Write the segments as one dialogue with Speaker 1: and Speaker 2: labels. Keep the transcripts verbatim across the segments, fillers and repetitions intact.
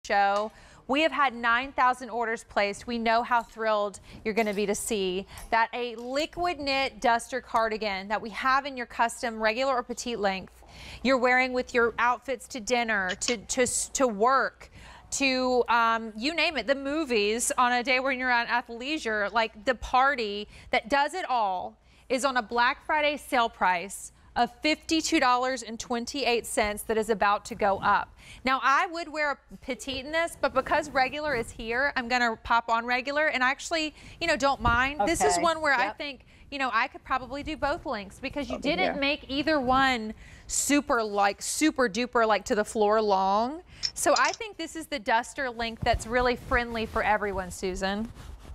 Speaker 1: show. We have had nine thousand orders placed. We know how thrilled you're going to be to see that a liquid knit duster cardigan that we have in your custom regular or petite length, you're wearing with your outfits to dinner, to, to, to work, to um, you name it, the movies on a day when you're at athleisure, like the party that does it all, is on a Black Friday sale price of fifty-two dollars and twenty-eight cents that is about to go up. Now, I would wear a petite in this, but because regular is here, I'm gonna pop on regular, and I actually, you know, don't mind. Okay. This is one where yep. I think, you know, I could probably do both lengths because you Over didn't here. make either one super like super duper like to the floor long. So I think this is the duster length that's really friendly for everyone, Susan.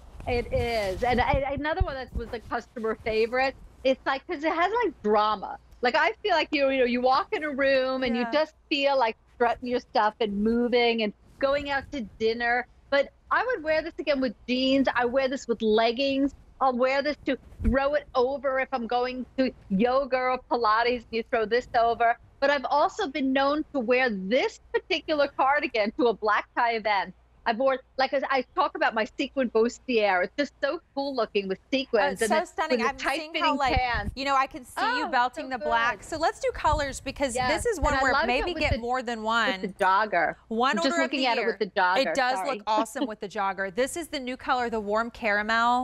Speaker 2: It is, and I, another one that was a customer favorite. It's like, because it has like drama. Like, I feel like, you know, you know, you walk in a room and yeah. you just feel like strutting your stuff and moving and going out to dinner. But I would wear this again with jeans. I wear this with leggings. I'll wear this to throw it over if I'm going to yoga or Pilates. You throw this over. But I've also been known to wear this particular cardigan to a black tie event. I've worn, like I talk about my sequin bustier. It's just so cool looking with sequins.
Speaker 1: Oh,
Speaker 2: and
Speaker 1: so stunning. I'm seeing how, like,
Speaker 2: pants.
Speaker 1: you know, I can see oh, you belting so the black. So let's do colors because yes. this is one where maybe get the, more than one.
Speaker 2: With the jogger.
Speaker 1: One
Speaker 2: I'm
Speaker 1: order
Speaker 2: just looking
Speaker 1: of
Speaker 2: at
Speaker 1: the
Speaker 2: it
Speaker 1: year.
Speaker 2: with the jogger.
Speaker 1: It does
Speaker 2: Sorry.
Speaker 1: look awesome with the jogger. This is the new color, the warm caramel.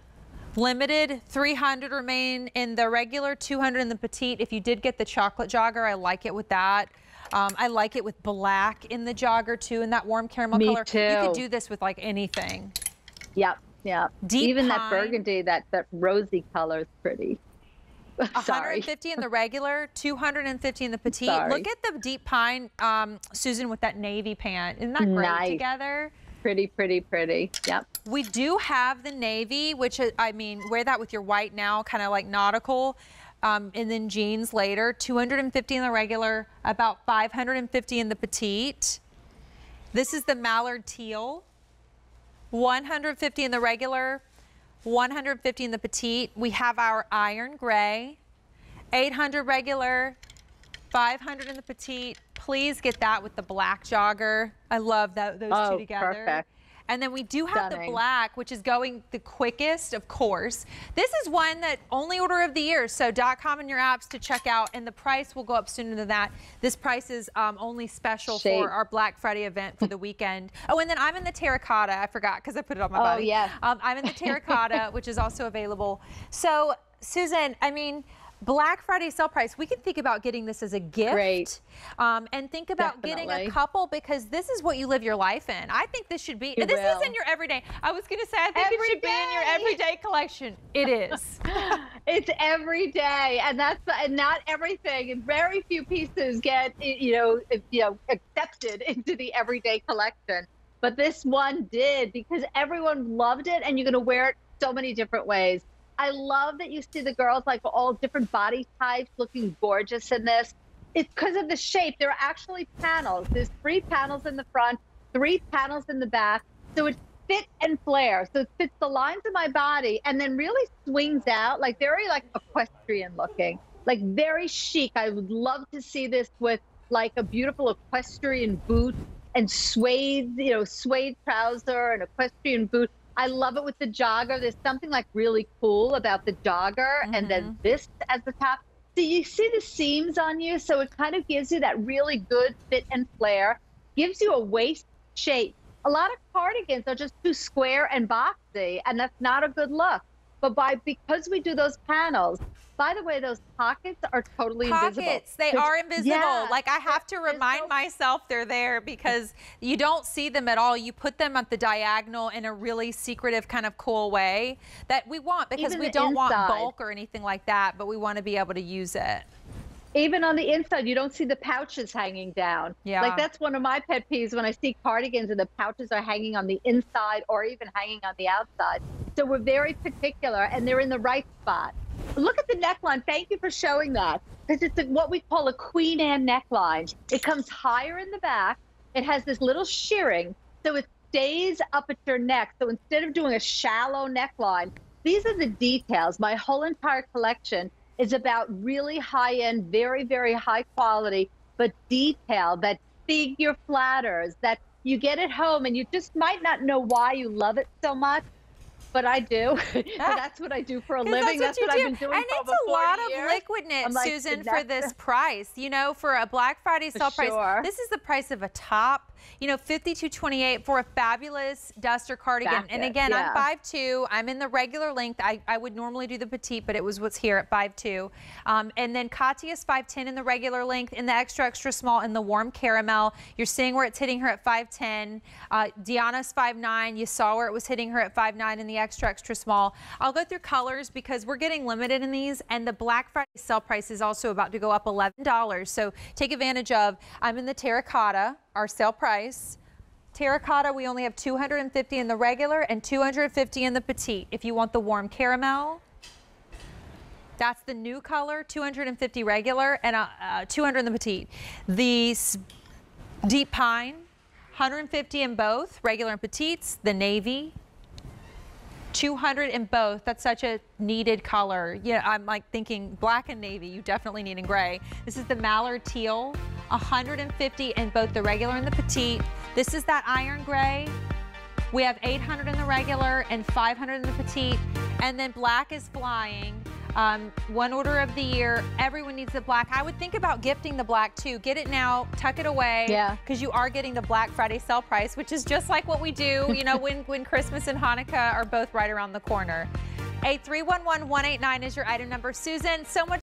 Speaker 1: Limited, three hundred remain in the regular, two hundred in the petite. If you did get the chocolate jogger, I like it with that. Um, I like it with black in the jogger too, in that warm caramel
Speaker 2: Me
Speaker 1: color.
Speaker 2: Too.
Speaker 1: You could do this with like anything.
Speaker 2: Yep, yep.
Speaker 1: Deep
Speaker 2: Even
Speaker 1: pine,
Speaker 2: that burgundy, that, that rosy color is pretty.
Speaker 1: one hundred fifty in the regular, two hundred fifty in the petite.
Speaker 2: Sorry.
Speaker 1: Look at the deep pine, um, Susan, with that navy pant. Isn't that great
Speaker 2: nice.
Speaker 1: together?
Speaker 2: Pretty, pretty, pretty. Yep.
Speaker 1: We do have the navy, which is, I mean, wear that with your white now, kind of like nautical. Um, and then jeans later, two hundred fifty in the regular, about five hundred fifty in the petite. This is the mallard teal, one hundred fifty in the regular, one hundred fifty in the petite. We have our iron gray, eight hundred regular, five hundred in the petite. Please get that with the black jogger. I love that, those
Speaker 2: oh,
Speaker 1: two together.
Speaker 2: Perfect.
Speaker 1: And then we do have
Speaker 2: Stunning.
Speaker 1: the black, which is going the quickest, of course. This is one that only order of the year, so .com in your apps to check out, and the price will go up sooner than that. This price is um, only special
Speaker 2: Shape.
Speaker 1: for our Black Friday event for the weekend. Oh, and then I'm in the terracotta. I forgot because I put it on my
Speaker 2: oh,
Speaker 1: body.
Speaker 2: Oh, yes.
Speaker 1: Um, I'm in the terracotta, which is also available. So, Susan, I mean, Black Friday sale price, we can think about getting this as a gift.
Speaker 2: Great.
Speaker 1: Um, and think about
Speaker 2: Definitely.
Speaker 1: getting a couple because this is what you live your life in. I think this should be,
Speaker 2: You
Speaker 1: this
Speaker 2: will.
Speaker 1: is in your everyday. I was going to say, I think
Speaker 2: Every
Speaker 1: it should
Speaker 2: day.
Speaker 1: be in your everyday collection. It is.
Speaker 2: It's every day, and that's and not everything. And very few pieces get you know you know accepted into the everyday collection. But this one did because everyone loved it, and you're going to wear it so many different ways. I love that you see the girls like all different body types looking gorgeous in this. It's because of the shape. There are actually panels. There's three panels in the front, three panels in the back. So it fits and flares. So it fits the lines of my body and then really swings out, like very like equestrian looking, like very chic. I would love to see this with like a beautiful equestrian boot and suede, you know, suede trouser and equestrian boot. I love it with the jogger. There's something like really cool about the jogger mm-hmm. and then this as the top. So you see the seams on you, so it kind of gives you that really good fit and flare, gives you a waist shape. A lot of cardigans are just too square and boxy, and that's not a good look. But by because we do those panels, by the way, those pockets are totally
Speaker 1: pockets,
Speaker 2: invisible.
Speaker 1: Pockets, they are invisible.
Speaker 2: Yeah,
Speaker 1: like I have to remind no... myself they're there because you don't see them at all. You put them at the diagonal in a really secretive kind of cool way that we want because
Speaker 2: Even
Speaker 1: we don't
Speaker 2: inside.
Speaker 1: want bulk or anything like that, but we want to be able to use it.
Speaker 2: Even on the inside, you don't see the pouches hanging down.
Speaker 1: Yeah.
Speaker 2: Like that's one of my pet peeves when I see cardigans and the pouches are hanging on the inside or even hanging on the outside. So we're very particular and they're in the right spot. Look at the neckline. Thank you for showing that because it's a, what we call a Queen Anne neckline. It comes higher in the back. It has this little shearing, so it stays up at your neck. So instead of doing a shallow neckline, these are the details. My whole entire collection is about really high-end, very, very high quality, but detail, that figure flatters, that you get it home and you just might not know why you love it so much. But I do. That's what I do for a living.
Speaker 1: That's
Speaker 2: what,
Speaker 1: what,
Speaker 2: that's what
Speaker 1: do.
Speaker 2: I've been doing
Speaker 1: and
Speaker 2: for
Speaker 1: it's
Speaker 2: over
Speaker 1: a lot
Speaker 2: forty
Speaker 1: of
Speaker 2: years.
Speaker 1: liquid knit,
Speaker 2: like,
Speaker 1: Susan, for this
Speaker 2: that's...
Speaker 1: price. You know, for a Black Friday sale
Speaker 2: sure.
Speaker 1: price, this is the price of a top. You know, fifty-two twenty-eight for a fabulous duster cardigan.
Speaker 2: Back
Speaker 1: and
Speaker 2: it,
Speaker 1: again,
Speaker 2: yeah.
Speaker 1: I'm five two. I'm in the regular length. I, I would normally do the petite, but it was what's here at five two. Um, and then Katya's five ten in the regular length, in the extra, extra small, in the warm caramel. You're seeing where it's hitting her at five ten. Uh, Deanna's five nine. You saw where it was hitting her at five nine in the extra, extra small. I'll go through colors because we're getting limited in these, and the Black Friday sale price is also about to go up eleven dollars. So take advantage of. I'm in the terracotta, our sale price. Terracotta, we only have two hundred fifty in the regular and two hundred fifty in the petite. If you want the warm caramel, that's the new color, two hundred fifty regular and uh, uh, two hundred in the petite. The deep pine, one hundred fifty in both, regular and petites. The navy, two hundred in both. That's such a needed color. Yeah, I'm like thinking black and navy, you definitely need in gray. This is the mallard teal, one hundred fifty in both the regular and the petite. This is that iron gray. We have eight hundred in the regular and five hundred in the petite. And then black is flying. Um, one order of the year. Everyone needs the black. I would think about gifting the black too. Get it now, tuck it away.
Speaker 2: Yeah.
Speaker 1: Because you are getting the Black Friday sale price, which is just like what we do, you know, when, when Christmas and Hanukkah are both right around the corner. eight three one one, one eight nine is your item number. Susan, so much